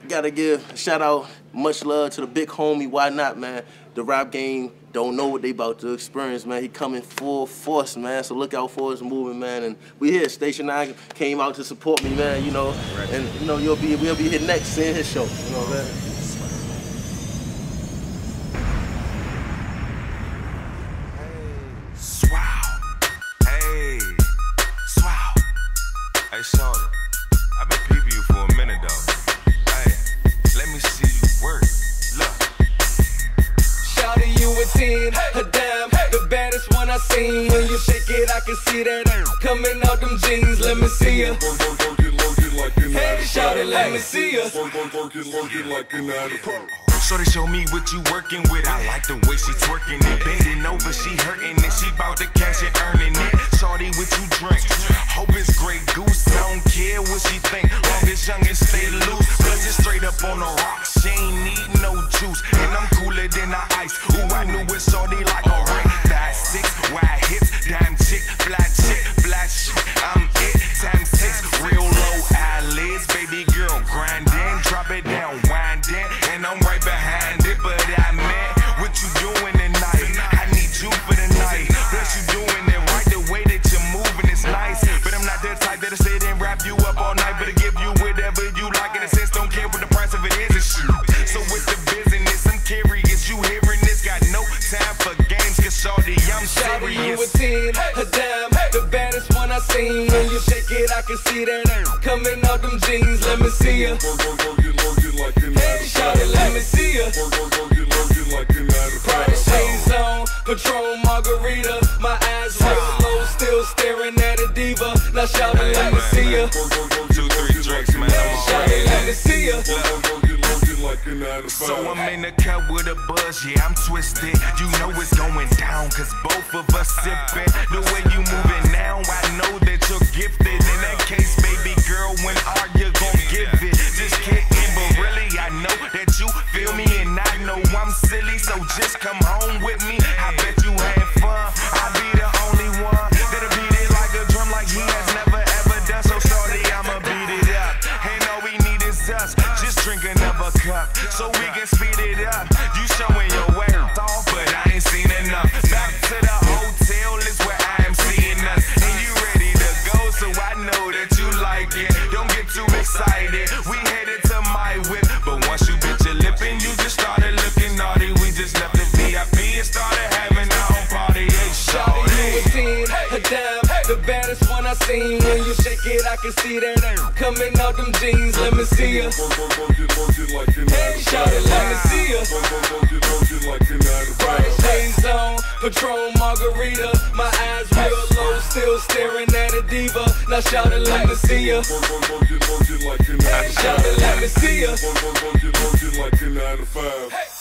Gotta give a shout out, much love to the big homie, Why Not, man. The rap game don't know what they about to experience, man. He coming full force, man. So look out for his movement, man. And we here, Station 9 came out to support me, man, you know. And you know, we'll be here next seeing his show, you know what I'm saying? Hey, shorty, I've been peeping you for a minute, though. Hey, let me see you work. Look. Shorty, you a 10, a dime, the baddest one I seen. When you shake it, I can see that coming out them jeans. Let me see ya. Hey, shorty, let me see ya. Shorty, show me what you working with. I like the way she twerking it. Bending over, she hurting it. She bout to cash it, earning it. Shorty, what you drink? Hope it's Grey Goose. I don't care what she think. Long as young and stay loose. Plus it's straight up on the rocks. She ain't need no juice. And I'm cooler than the ice. Ooh, I knew it, shorty like a ring. Thigh 6, wide hips, damn chick, black shit. I'm it, time 6. Real low eyelids, baby girl, grinding. Drop it down, winding. And I'm right behind it, but I meant what you doing tonight. I need you for the night. Plus you doing it right, the way that you're moving is nice. But I'm not the type that'll sit and wrap you up all night, but to give you whatever you like. In a sense, don't care what the price of it is and shoot. So with the business, I'm curious. You hearing this? Got no time for games, cause shorty, I'm Shorty, you a serious. 10, a dime, the baddest one I seen. When you shake it, I can see that coming out them jeans. Let me see ya. Hey, shorty, let me see ya. Prada shades on, Patron margarita. My eyes real low, still staring at a diva. Now shorty, let me see ya. 2, 3 drinks, man. Hey, shorty, let me see ya. So I'm in the cut with a buzz, yeah, I'm twisted. You know it's going down, cause both of us sipping. The way you moving now, I know that you're gifted. In that case, baby girl, when are you gon' give it? Just kidding, but really I know that you feel me. And I know I'm silly, so just come home with me. I bet you had fun, I'll be the only one that'll beat it like a drum, like he has never ever done. So shorty, I'ma beat it up. And all we need is us, just drink another cup, so we can speed it up. You showing your way off, but I ain't seen enough. Back to the hotel is where I am seeing us. And you ready to go, so I know that you like it. Don't get too excited, we headed to my whip. But once you bit your lip and you just started looking naughty, we just left the VIP and started having our own party. Hey, Shorty, you a 10, a dime, the baddest one I seen. When you shake it, I can see that coming out them jeans. Let me see ya. Hey, shorty, let me see ya. Prada shades on, Patron margarita. My eyes real low, still staring at a diva. Now shorty, let me see ya. Hey, shorty, let me see ya.